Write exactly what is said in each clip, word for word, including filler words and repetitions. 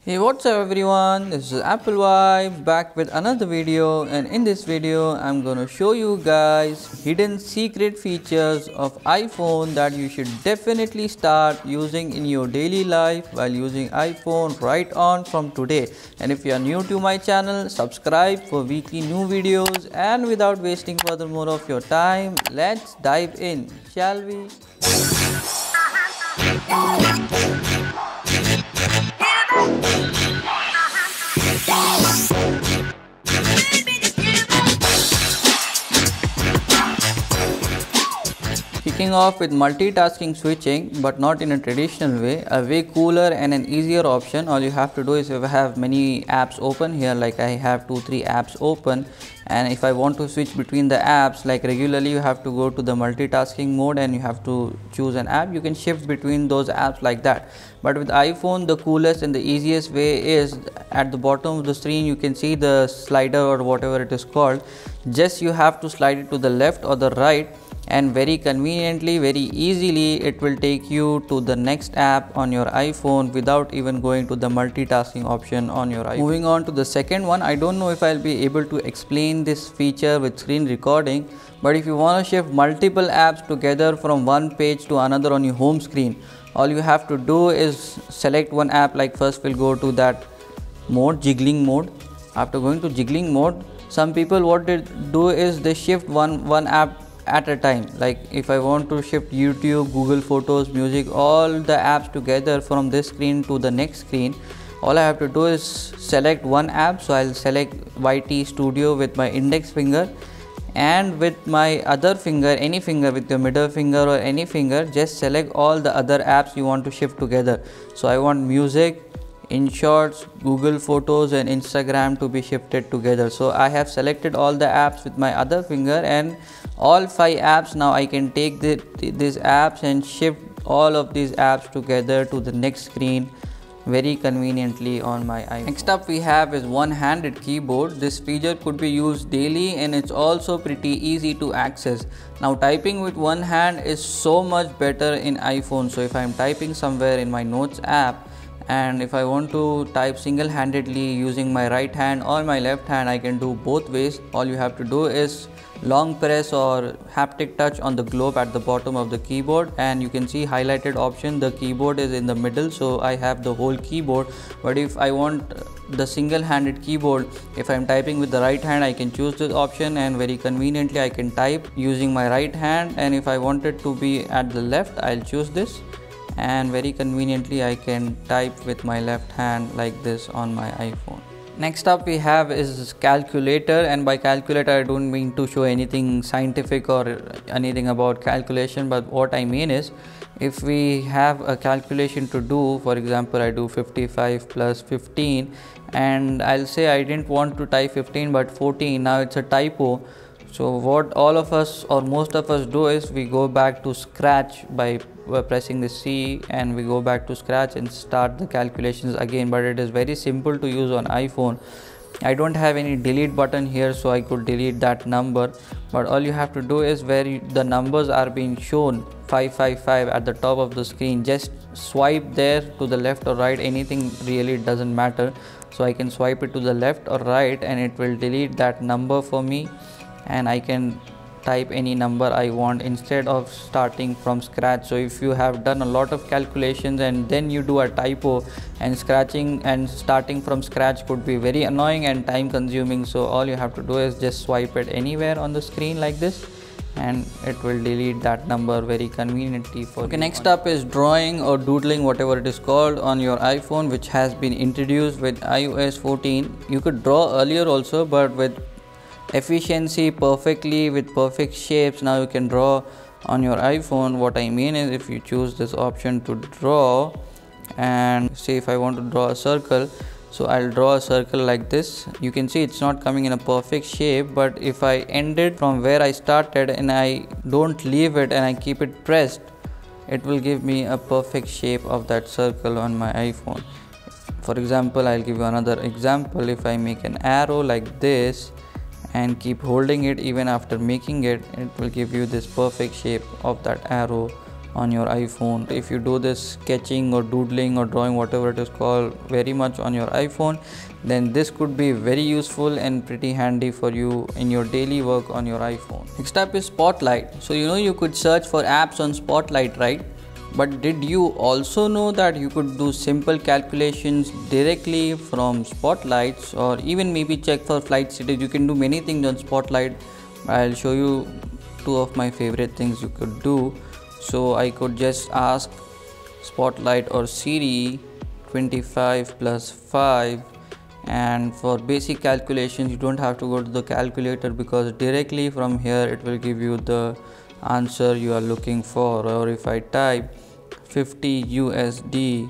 Hey, what's up everyone, this is Apple Vibe back with another video, and in this video I'm gonna show you guys hidden secret features of iPhone that you should definitely start using in your daily life while using iPhone right on from today. And if you are new to my channel, subscribe for weekly new videos, and without wasting further more of your time, let's dive in, shall we? Kicking off with multitasking switching, but not in a traditional way, a way cooler and an easier option. All you have to do is, if I have many apps open here, like I have two three apps open, and if I want to switch between the apps, like regularly you have to go to the multitasking mode and you have to choose an app, you can shift between those apps like that. But with iPhone, the coolest and the easiest way is at the bottom of the screen you can see the slider or whatever it is called. Just you have to slide it to the left or the right, and very conveniently, very easily, it will take you to the next app on your iPhone without even going to the multitasking option on your iPhone. Moving on to the second one, I don't know if I'll be able to explain this feature with screen recording, but if you want to shift multiple apps together from one page to another on your home screen, all you have to do is select one app. Like first we'll go to that mode, jiggling mode. After going to jiggling mode, some people what they do is they shift one one app at a time. Like if I want to shift YouTube, Google Photos, music, all the apps together from this screen to the next screen, all I have to do is select one app. So I'll select Y T Studio with my index finger, and with my other finger, any finger, with your middle finger or any finger, just select all the other apps you want to shift together. So I want music, InShots, Google Photos and Instagram to be shifted together. So I have selected all the apps with my other finger, and all five apps, now I can take the, these apps and shift all of these apps together to the next screen very conveniently on my iPhone. Next up we have is one-handed keyboard. This feature could be used daily and it's also pretty easy to access. Now typing with one hand is so much better in iPhone. So if I'm typing somewhere in my notes app, and if I want to type single-handedly using my right hand or my left hand, I can do both ways. All you have to do is long press or haptic touch on the globe at the bottom of the keyboard, and you can see highlighted option, the keyboard is in the middle, so I have the whole keyboard. But if I want the single-handed keyboard, if I'm typing with the right hand, I can choose this option and very conveniently I can type using my right hand, and if I want it to be at the left, I'll choose this, and very conveniently I can type with my left hand like this on my iPhone. Next up we have is calculator, and by calculator I don't mean to show anything scientific or anything about calculation, but what I mean is, if we have a calculation to do, for example I do fifty-five plus fifteen, and I'll say I didn't want to type fifteen but fourteen, now it's a typo. So what all of us or most of us do is we go back to scratch by pressing the C, and we go back to scratch and start the calculations again. But it is very simple to use on iPhone. I don't have any delete button here, so I could delete that number, but all you have to do is where you, the numbers are being shown five five five at the top of the screen, just swipe there to the left or right, anything really doesn't matter. So I can swipe it to the left or right and it will delete that number for me, and I can type any number I want instead of starting from scratch. So if you have done a lot of calculations and then you do a typo, and scratching and starting from scratch could be very annoying and time consuming, so all you have to do is just swipe it anywhere on the screen like this, and it will delete that number very conveniently for you. Okay, next up is drawing or doodling, whatever it is called, on your iPhone, which has been introduced with i O S fourteen. You could draw earlier also, but with efficiency, perfectly, with perfect shapes, now you can draw on your iPhone. What I mean is, if you choose this option to draw, and say if I want to draw a circle, so I'll draw a circle like this. You can see it's not coming in a perfect shape, but if I end it from where I started and I don't leave it and I keep it pressed, it will give me a perfect shape of that circle on my iPhone. For example, I'll give you another example. If I make an arrow like this and keep holding it even after making it, it will give you this perfect shape of that arrow on your iPhone. If you do this sketching or doodling or drawing, whatever it is called, very much on your iPhone, then this could be very useful and pretty handy for you in your daily work on your iPhone. Next up is Spotlight. So you know you could search for apps on Spotlight, right? But did you also know that you could do simple calculations directly from Spotlights, or even maybe check for flight status? You can do many things on Spotlight. I'll show you two of my favorite things you could do. So I could just ask Spotlight or Siri twenty-five plus five, and for basic calculations you don't have to go to the calculator, because directly from here it will give you the answer you are looking for. Or if I type fifty U S D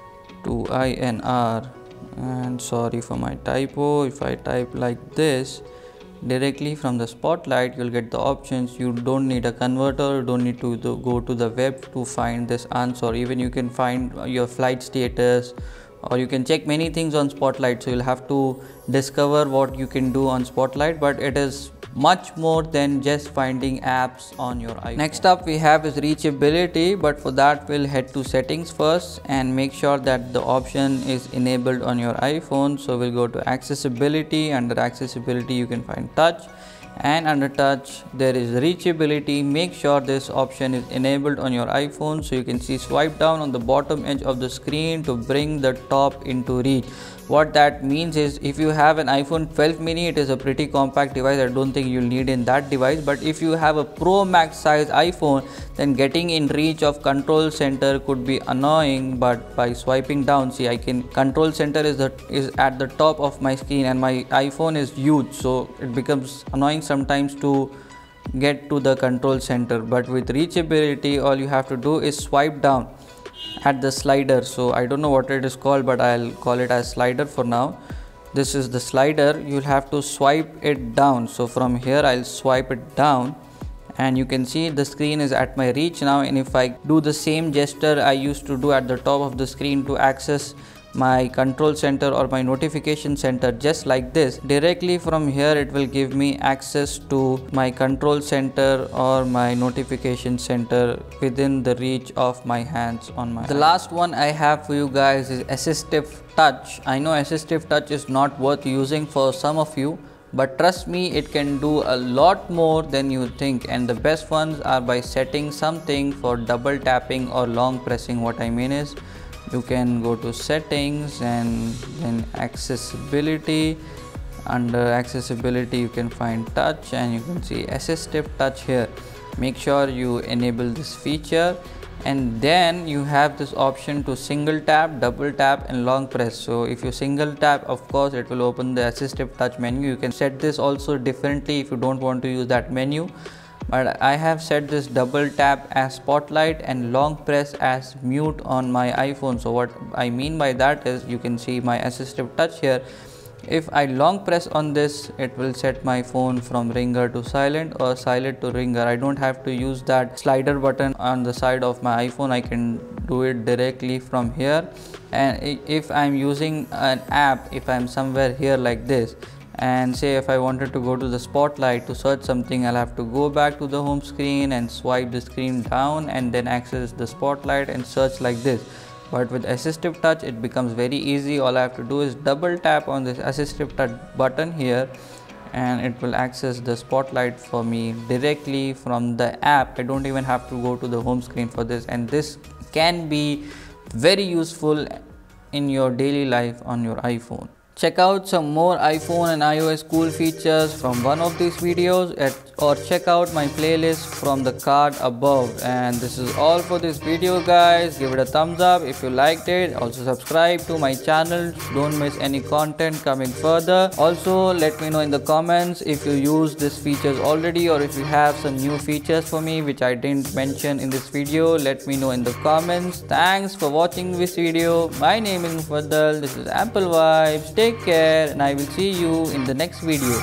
to I N R, and sorry for my typo, if I type like this, directly from the Spotlight you'll get the options. You don't need a converter, you don't need to go to the web to find this answer. Even you can find your flight status, or you can check many things on Spotlight. So you'll have to discover what you can do on Spotlight, but it is much more than just finding apps on your iPhone. Next up we have is reachability, but for that we'll head to settings first and make sure that the option is enabled on your iPhone. So we'll go to accessibility. Under accessibility you can find touch, and under touch there is reachability. Make sure this option is enabled on your iPhone. So you can see swipe down on the bottom edge of the screen to bring the top into reach. What that means is, if you have an iPhone twelve mini, it is a pretty compact device. I don't think you'll need in that device. But if you have a Pro Max size iPhone, then getting in reach of control center could be annoying. But by swiping down, see, I can control center is the is at the top of my screen, and my iPhone is huge, so it becomes annoying sometimes to get to the control center. But with reachability, all you have to do is swipe down at the slider. So I don't know what it is called, but I'll call it as slider for now. This is the slider. You'll have to swipe it down. So from here I'll swipe it down, and you can see the screen is at my reach now. And if I do the same gesture I used to do at the top of the screen to access my control center or my notification center, just like this, directly from here it will give me access to my control center or my notification center within the reach of my hands on my. The last one I have for you guys is assistive touch. I know assistive touch is not worth using for some of you, but trust me, it can do a lot more than you think. And the best ones are by setting something for double tapping or long pressing. What I mean is, you can go to settings and then accessibility. Under accessibility you can find touch, and you can see assistive touch here. Make sure you enable this feature, and then you have this option to single tap, double tap and long press. So if you single tap, of course it will open the assistive touch menu. You can set this also differently if you don't want to use that menu, but I have set this double tap as Spotlight and long press as mute on my iPhone. So what I mean by that is, you can see my assistive touch here. If I long press on this, it will set my phone from ringer to silent or silent to ringer. I don't have to use that slider button on the side of my iPhone. I can do it directly from here. And if I'm using an app, if I'm somewhere here like this, and say if I wanted to go to the Spotlight to search something, I'll have to go back to the home screen and swipe the screen down and then access the Spotlight and search like this. But with assistive touch it becomes very easy. All I have to do is double tap on this assistive touch button here, and it will access the Spotlight for me directly from the app. I don't even have to go to the home screen for this, and this can be very useful in your daily life on your iPhone. Check out some more iPhone and iOS cool features from one of these videos, at, or check out my playlist from the card above. And this is all for this video, guys. Give it a thumbs up if you liked it. Also subscribe to my channel. Don't miss any content coming further. Also let me know in the comments if you use these features already, or if you have some new features for me which I didn't mention in this video. Let me know in the comments. Thanks for watching this video. My name is Mufaddal. This is Apple Vibes. Take care, and I will see you in the next video.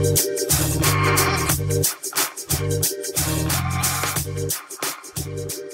Thank you.